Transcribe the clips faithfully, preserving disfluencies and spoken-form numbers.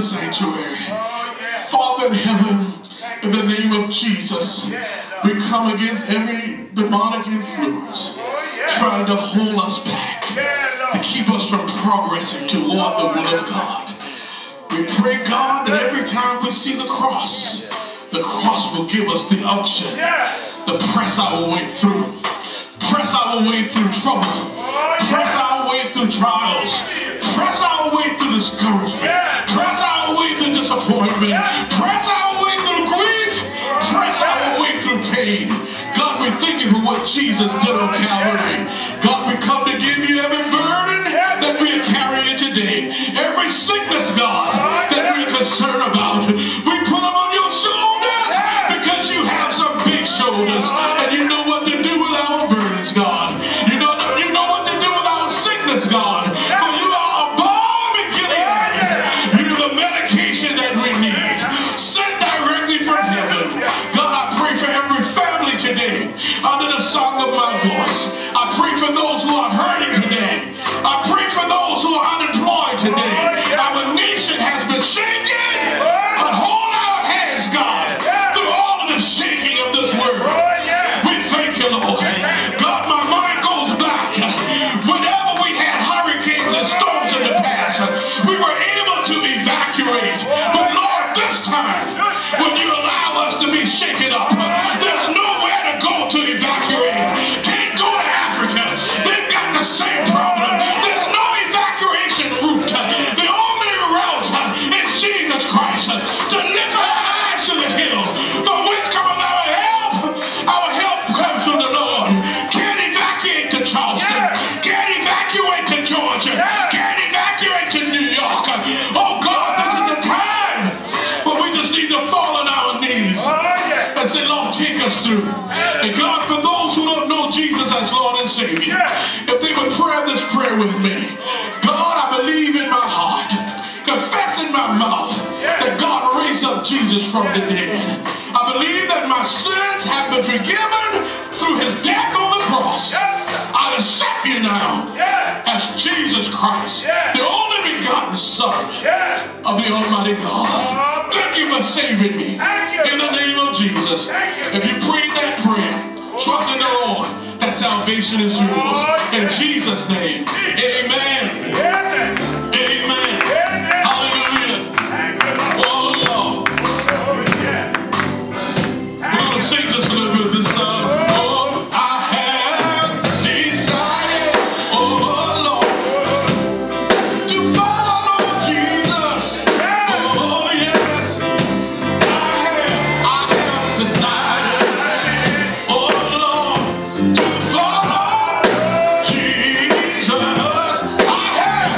sanctuary. Father in heaven, in the name of Jesus, we come against every demonic influence trying to hold us back, to keep us from progressing toward the will of God. We pray, God, that every time we see the cross, the cross will give us the unction to press our way through. Press our way through trouble. Press our way through trials. Press our way through discouragement. Press our way through disappointment. Press our way through grief. Press our way through pain. God, we thank you for what Jesus did on Calvary. God, we come to give you every burden that we are carrying today. Every sickness, God, that we're concerned about. We put them on your shoulders because you have some big shoulders and you know what to do with our burdens, God. You know, you know what to do with our sickness, God. For you are a balm in Gilead. You're the medication that we need. Sent directly from heaven. God, I pray for every family today under the sound of my voice. I pray for those who are hurting today. I pray for those who are unemployed today. Our nation has been shaken, but hold our hands, God, through all of the shaking of this world. We thank you, Lord. God, my mind goes back. Whenever we had hurricanes and storms in the past, we were able to evacuate. But Lord, this time, when you allow us to be shaken up, there's nowhere to go to evacuate. Can't go to Africa. They've got the same problem. There's no evacuation route. The only route is Jesus Christ. To lift our eyes to the hill, from which cometh our help. Our help comes from the Lord. Can't evacuate to Charleston. Can't evacuate to Georgia. Can't evacuate to New York. Oh God, this is a time where we just need to fall on our knees and say, Lord, take us through. And God, for those who don't know Jesus as Lord and Savior, if they would pray this prayer with me. God, I believe in my heart, confess in my mouth that God raised up Jesus from the dead. I believe that my sins have been forgiven through his death on the cross. I accept you now as Jesus Christ, the only begotten Son of the Almighty God. Thank you for saving me in the name of Jesus. If you prayed that prayer, trust in the Lord that salvation is yours. In Jesus' name, amen. Amen. Hallelujah. Oh, Lord. We're going to sing just a little bit of this song. Oh, I have decided, oh, Lord, to follow Jesus. Oh, yes. I have, I have decided, oh, Lord, to follow Jesus. I have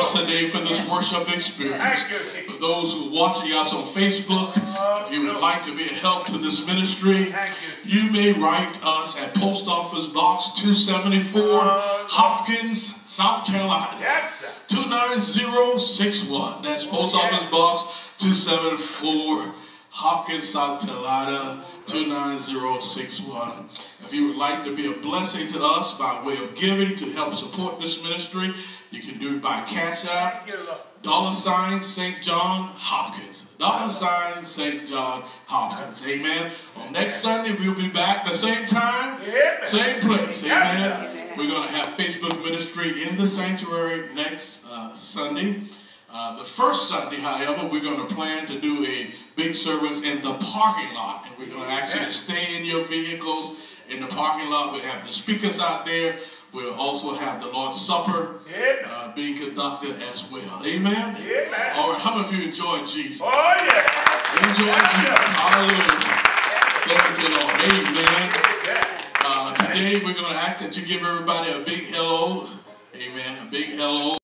us today for this worship experience. For those who are watching us on Facebook, if you would like to be a help to this ministry, you may write us at Post Office Box two seventy-four, Hopkins, South Carolina, two nine zero six one. That's Post Office Box two seventy-four, Hopkins, South Carolina, two nine zero six one. If you would like to be a blessing to us by way of giving to help support this ministry, you can do it by Cash App, dollar sign Saint John Hopkins. Dollar sign Saint John Hopkins. Amen. On next Sunday, we'll be back the same time, same place. Amen. We're going to have Facebook ministry in the sanctuary next uh, Sunday. Uh, the first Sunday, however, we're going to plan to do a big service in the parking lot. And we're going to actually stay in your vehicles in the parking lot. We'll have the speakers out there. We'll also have the Lord's Supper uh, being conducted as well. Amen? Amen. All right. How many of you enjoyed Jesus? Oh, yeah. Enjoy Jesus. Hallelujah. Thank you, Lord. Amen. Uh, today, we're going to ask that you give everybody a big hello. Amen. A big hello.